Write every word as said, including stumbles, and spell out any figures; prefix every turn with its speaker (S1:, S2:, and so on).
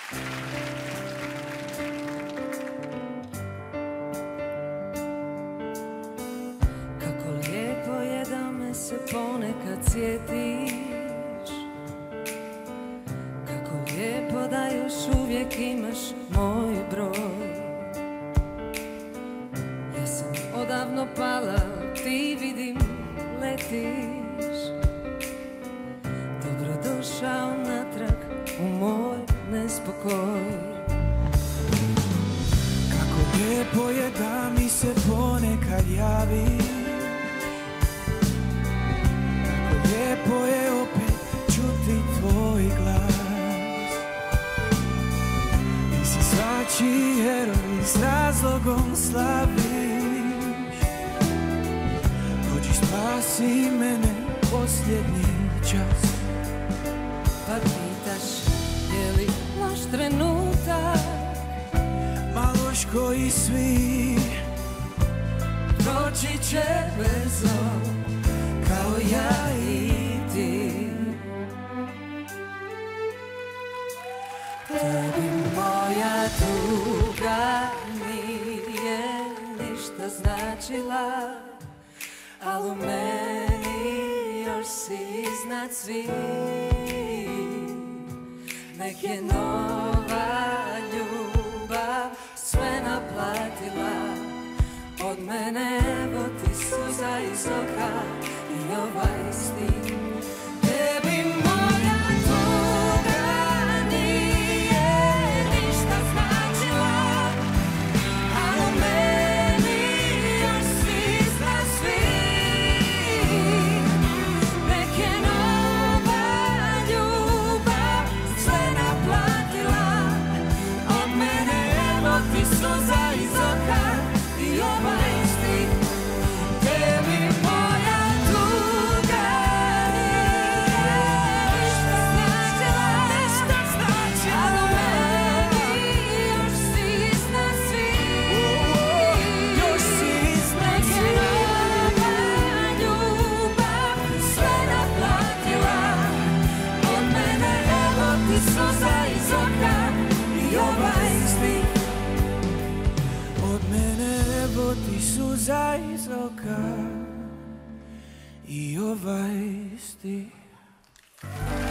S1: Kako lijepo je da me se ponekad sjetiš, kako lijepo da još uvijek imaš moj broj. Ja sam odavno pala, ti vidim letiš. Dobrodošao natrag u moj nespokoj.
S2: Kako lijepo je da mi se ponekad javiš, kako lijepo je opet čuti tvoj glas. Ti si svačiji heroj, s razlogom slaviš. Dođi spasi mene posljednji čas.
S1: Pa pitaš je li loš trenutak,
S2: Ma loš koji svi,
S1: proći će brzo kao ja i ti. Tebi moja tuga nije ništa značila, al u meni još si iznad svih. Nek je nova ljubav sve naplatila, od mene evo ti suza iz oka i ovaj stih. Tebi moja tuga nije ništa značila, a u meni još si iznad svih. Nek je nova ljubav sve naplatila, od mene evo ti suza iz oka i ovaj stih. Tebi moja tuga nije ništa značila, ništa značila, a u meni još si iznad svih.
S2: još si iznad svih.
S1: Nova ljubav sve naplatila, od mene evo ti suza iz oka i ovaj stih.
S2: Od mene evo ti suza iz oka i ovaj stih.